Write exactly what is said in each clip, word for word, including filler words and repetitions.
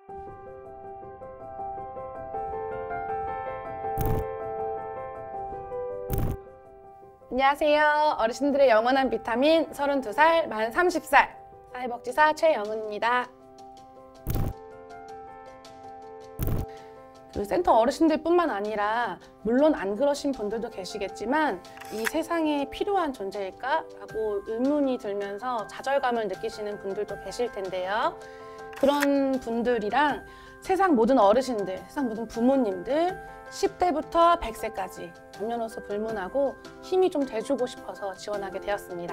안녕하세요. 어르신들의 영원한 비타민 서른두 살, 만 서른 살 사회복지사 최영은입니다. 그 센터 어르신들 뿐만 아니라 물론 안 그러신 분들도 계시겠지만 이 세상에 필요한 존재일까? 라고 의문이 들면서 좌절감을 느끼시는 분들도 계실 텐데요. 그런 분들이랑 세상 모든 어르신들, 세상 모든 부모님들 십 대부터 백 세까지 남녀노소 불문하고 힘이 좀 돼주고 싶어서 지원하게 되었습니다.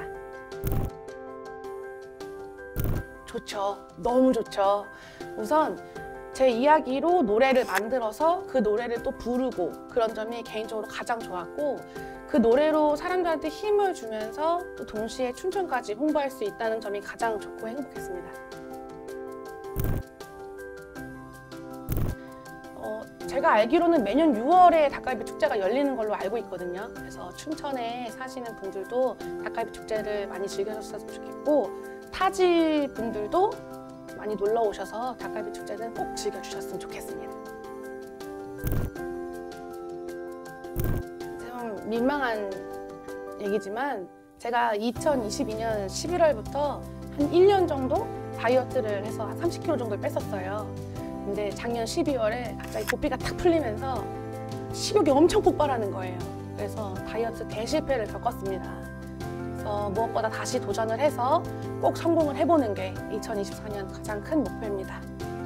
좋죠. 너무 좋죠. 우선 제 이야기로 노래를 만들어서 그 노래를 또 부르고 그런 점이 개인적으로 가장 좋았고, 그 노래로 사람들한테 힘을 주면서 또 동시에 춘천까지 홍보할 수 있다는 점이 가장 좋고 행복했습니다. 어, 제가 알기로는 매년 유월에 닭갈비 축제가 열리는 걸로 알고 있거든요. 그래서 춘천에 사시는 분들도 닭갈비 축제를 많이 즐겨주셨으면 좋겠고, 타지 분들도 많이 놀러 오셔서 닭갈비 축제는 꼭 즐겨주셨으면 좋겠습니다. 좀 민망한 얘기지만 제가 이천이십이 년 십일월부터 한 일 년 정도 다이어트를 해서 한 삼십 킬로그램 정도를 뺐었어요. 근데 작년 십이월에 갑자기 고삐가 탁 풀리면서 식욕이 엄청 폭발하는 거예요. 그래서 다이어트 대실패를 겪었습니다. 그래서 무엇보다 다시 도전을 해서 꼭 성공을 해보는 게 이천이십사 년 가장 큰 목표입니다.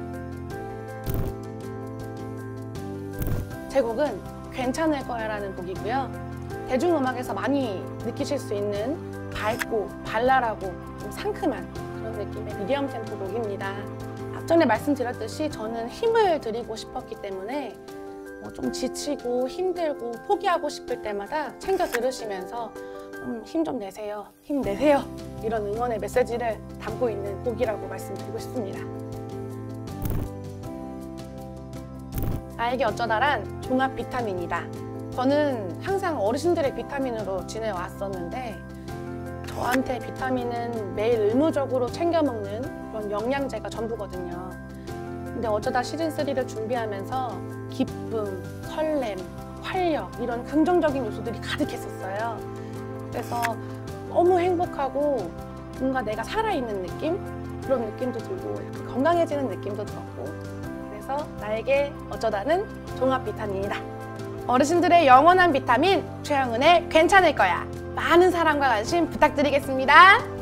제 곡은 괜찮을 거야 라는 곡이고요. 대중음악에서 많이 느끼실 수 있는 밝고 발랄하고 좀 상큼한 그런 느낌의 미디엄 템포 곡입니다. 앞전에 말씀드렸듯이 저는 힘을 드리고 싶었기 때문에 뭐 좀 지치고 힘들고 포기하고 싶을 때마다 챙겨 들으시면서 좀 힘 좀 내세요, 힘내세요 이런 응원의 메시지를 담고 있는 곡이라고 말씀드리고 싶습니다. 나에게 어쩌다란 종합 비타민이다. 저는 항상 어르신들의 비타민으로 지내왔었는데 저한테 비타민은 매일 의무적으로 챙겨 먹는 그런 영양제가 전부거든요. 근데 어쩌다 시즌삼을 준비하면서 기쁨, 설렘, 활력 이런 긍정적인 요소들이 가득했었어요. 그래서 너무 행복하고 뭔가 내가 살아있는 느낌? 그런 느낌도 들고 약간 건강해지는 느낌도 들었고, 그래서 나에게 어쩌다는 종합 비타민이다. 어르신들의 영원한 비타민 최영은의 괜찮을 거야. 많은 사랑과 관심 부탁드리겠습니다.